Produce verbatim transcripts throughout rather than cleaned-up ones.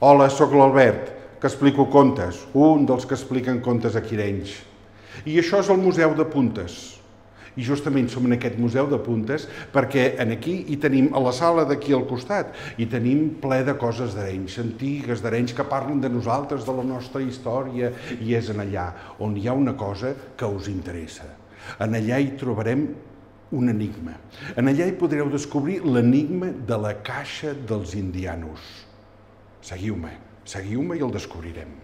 Hola, sóc l'Albert, que explico contes, un dels que expliquen contes aquí a Arenys. I això és el Museu de Puntes. I justament som en aquest Museu de Puntes perquè aquí hi tenim, a la sala d'aquí al costat, hi tenim ple de coses d'Arenys, antigues d'Arenys que parlen de nosaltres, de la nostra història, i és en allà on hi ha una cosa que us interessa. En allà hi trobarem un enigma. En allà hi podreu descobrir l'enigma de la caixa dels indianos. Seguiu-me, seguiu-me i el descobrirem.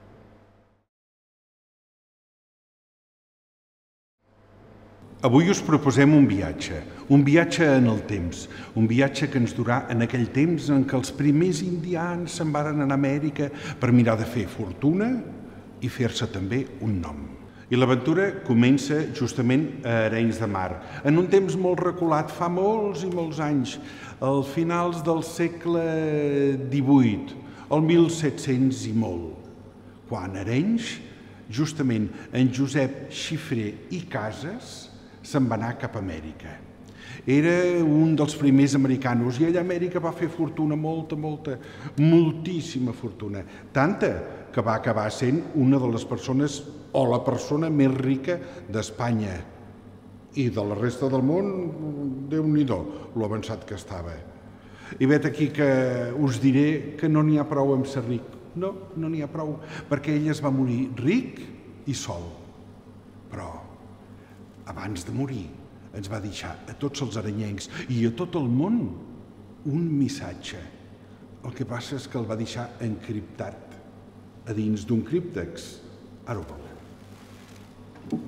Avui us proposem un viatge, un viatge en el temps, un viatge que ens durà en aquell temps en què els primers indians se'n varen anar a Amèrica per mirar de fer fortuna i fer-se també un nom. I l'aventura comença justament a Arenys de Mar, en un temps molt reculat, fa molts i molts anys, als finals del segle divuit, el mil set-cents i molt, quan a Arenys, justament en Josep Xifré i Casas, se'n va anar cap a Amèrica. Era un dels primers americanos i ell a Amèrica va fer fortuna, molta, molta, moltíssima fortuna. Tanta que va acabar sent una de les persones o la persona més rica d'Espanya. I de la resta del món, Déu-n'hi-do, lo avançat que estava. I vet aquí que us diré que no n'hi ha prou amb ser ric. No, no n'hi ha prou, perquè ell es va morir ric i sol. Però abans de morir, ens va deixar a tots els arenyencs i a tot el món un missatge. El que passa és que el va deixar encriptat a dins d'un críptex. Ara ho veurem.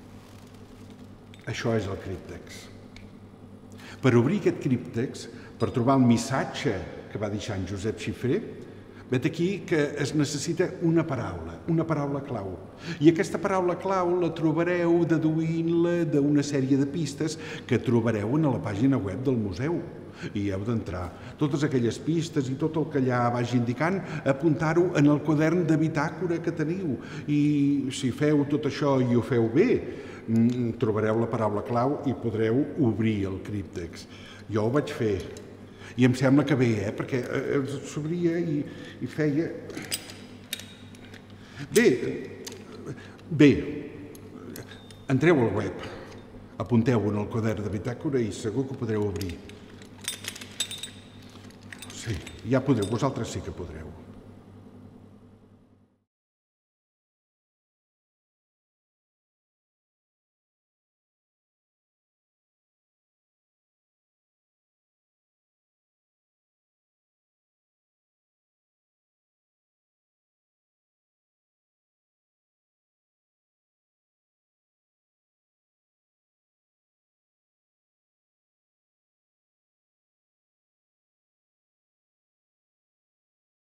Això és el críptex. Per obrir aquest críptex, per trobar el missatge que va deixar en Josep Xifré, vet aquí que es necessita una paraula, una paraula clau. I aquesta paraula clau la trobareu deduint-la d'una sèrie de pistes que trobareu a la pàgina web del museu. I heu d'entrar. Totes aquelles pistes i tot el que allà vagi indicant, apuntar-ho en el quadern de bitàcora que teniu. I si feu tot això i ho feu bé, trobareu la paraula clau i podreu obrir el críptex. Jo ho vaig fer. I em sembla que bé, eh? Perquè s'obria i, i feia... Bé, bé, entreu al web, apunteu en el quadern de bitàcora i segur que ho podreu obrir. Sí, ja podreu, vosaltres sí que podreu.